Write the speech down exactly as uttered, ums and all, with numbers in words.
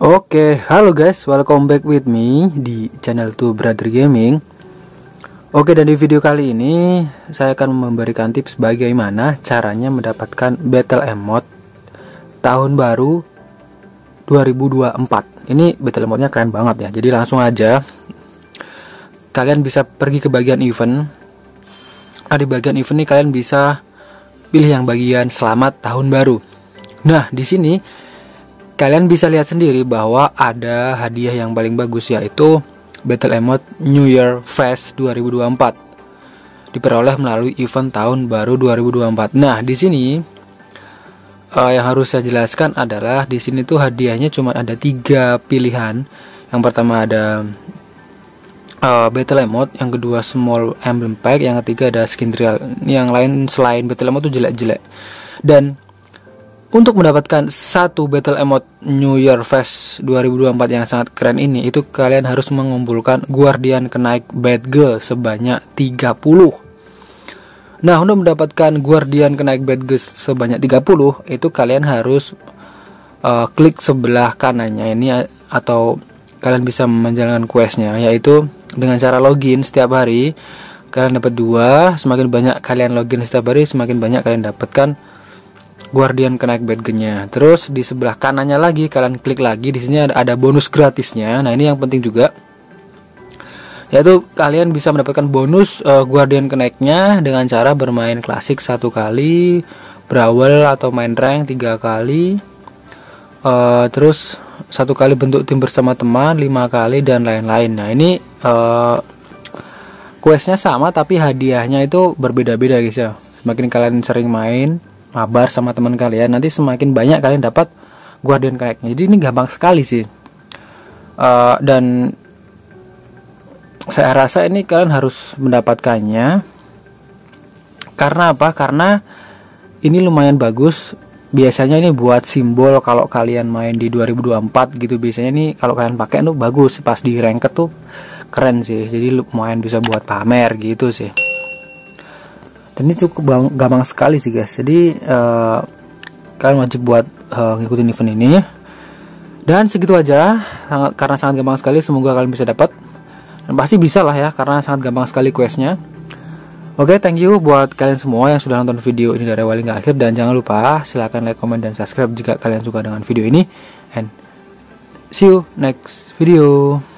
Oke, halo guys, welcome back with me di channel Two Brother Gaming. Oke, dan di video kali ini saya akan memberikan tips bagaimana caranya mendapatkan battle emote tahun baru dua ribu dua puluh empat. Ini battle emote-nya keren banget ya. Jadi langsung aja kalian bisa pergi ke bagian event. Nah, di bagian event ini kalian bisa pilih yang bagian selamat tahun baru. Nah, di sini kalian bisa lihat sendiri bahwa ada hadiah yang paling bagus, yaitu battle emote New Year Fest dua ribu dua puluh empat, diperoleh melalui event tahun baru dua ribu dua puluh empat. Nah, di sini uh, yang harus saya jelaskan adalah di sini tuh hadiahnya cuma ada tiga pilihan. Yang pertama ada uh, battle emote, yang kedua small emblem pack, yang ketiga ada skin real. Yang lain selain battle emote tuh jelek-jelek. Dan untuk mendapatkan satu battle emote New Year Fest dua ribu dua puluh empat yang sangat keren ini, itu kalian harus mengumpulkan Guardian Kenaik Badge sebanyak tiga puluh. Nah, untuk mendapatkan Guardian Kenaik Badge sebanyak tiga puluh, itu kalian harus uh, klik sebelah kanannya ini, atau kalian bisa menjalankan questnya, yaitu dengan cara login setiap hari. Kalian dapat dua, semakin banyak kalian login setiap hari, semakin banyak kalian dapatkan Guardian Kenaik Badge-nya. Terus di sebelah kanannya lagi kalian klik lagi, di sini ada, ada bonus gratisnya. Nah, ini yang penting juga, yaitu kalian bisa mendapatkan bonus uh, Guardian Kenaiknya dengan cara bermain klasik satu kali, brawl atau main rank tiga kali, uh, terus satu kali bentuk tim bersama teman lima kali, dan lain-lain. Nah, ini uh, questnya sama tapi hadiahnya itu berbeda-beda guys ya. Semakin kalian sering main mabar sama teman kalian, nanti semakin banyak kalian dapat Guardian Kenaiknya. Jadi ini gampang sekali sih, uh, dan saya rasa ini kalian harus mendapatkannya. Karena apa? Karena ini lumayan bagus. Biasanya ini buat simbol kalau kalian main di dua ribu dua puluh empat gitu. Biasanya ini kalau kalian pakai tuh bagus, pas di ranked tuh keren sih. Jadi lumayan bisa buat pamer gitu sih. Dan ini cukup gampang sekali sih guys. Jadi uh, kalian wajib buat uh, ngikutin event ini. Dan segitu aja, sangat, karena sangat gampang sekali. Semoga kalian bisa dapat, dan pasti bisa lah ya, karena sangat gampang sekali questnya. Oke, thank you buat kalian semua yang sudah nonton video ini dari awal hingga akhir. Dan jangan lupa silahkan like, comment, dan subscribe jika kalian suka dengan video ini. And see you next video.